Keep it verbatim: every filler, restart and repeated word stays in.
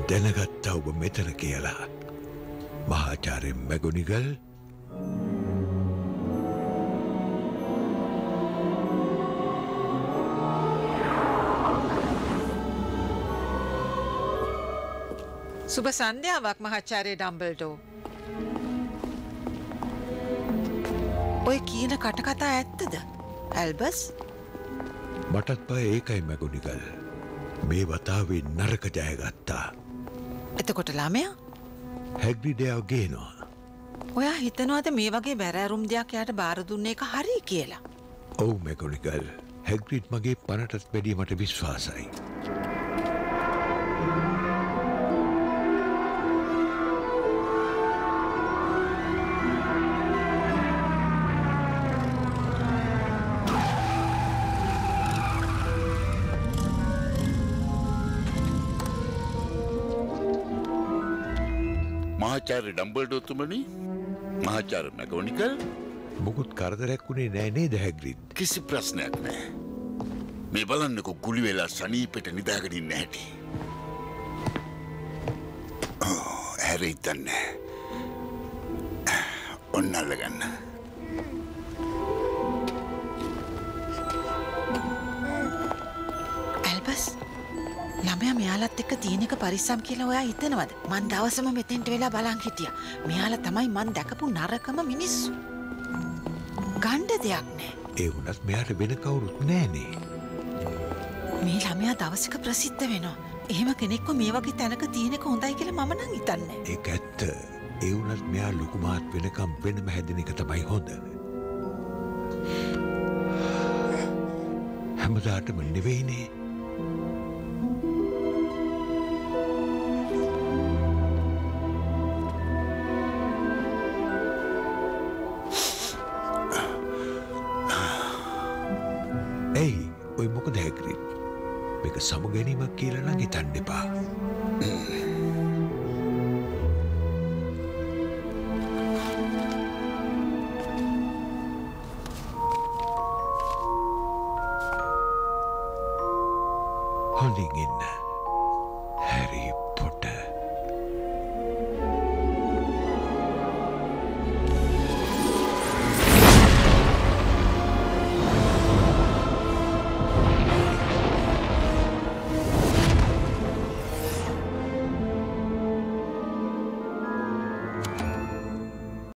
දැනගත්තා ඔබ මෙතන කියලා. මහාචාර්ය මැගොනිගල් සුබ සන්ධ්‍යාවක් මහාචාර්ය ඩම්බල්ඩෝ. ඔය කියන කටකතා ඇත්තද? ඇල්බස්? මටත් බය ඒකයි මැගොනිගල්. මේ වතාවේ නරක ජයගත්තා. එතකොට ළමයා? හැග්‍රිඩයව ගේනවා. ඔයා හිතනවාද මේ වගේ බැරෑරුම් දෙයක් යාට බාර දුන්නේ එක හරි කියලා? ඔව් මැගොනිගල්. හැග්‍රිඩ් මගේ පනටත් වැඩිය මට විශ්වාසයි. මහාචාර්ය ඩම්බල්ඩෝ තුමනි, මහාචාර්ය මැගොනිගල්. මොකුත් කරදරයක් වුණේ නෑ නේද හැග්‍රිඩ්? කිසි ප්‍රශ්නයක් නෑ. මේ බලන්නකො ගුලි වෙලා සනීපෙට නිදාගෙන ඉන්න හැටි. හැරෙයි දන්නේ. ඔන්න අල්ලගන්න. ඇල්බස්, ළමයා මෙයාලත් එක්ක තියෙන එක පරිස්සම් කියලා ඔයා හිතනවද? මං දවසම මෙතෙන්ට වෙලා බලන් හිටියා. මෙයාලා තමයි මං දැකපු නරකම මිනිස්සු. ගණ්ඩ දෙයක් නෑ. ඒ වුණත් මෙයාට වෙන කවුරුත් නෑනේ. මේ ළමයා දවසක ප්‍රසිද්ධ වෙනවා. එහෙම කෙනෙක්ව මේ වගේ තැනක තියෙන එක හොඳයි කියලා මම නම් හිතන්නේ. ඒක ඇත්ත. ඒ වුණත් මෙයා ලොකු මාත් වෙනකම් වෙනම හැදෙන එක තමයි හොඳ. හැමදාටම නෙවෙයිනේ. ඇයි ඔය මොකද හැග්‍රිඩ්? මේක සමුගැනීමක් කියලා නම් හිතන්න එපා. හොඳින් ඉන්න.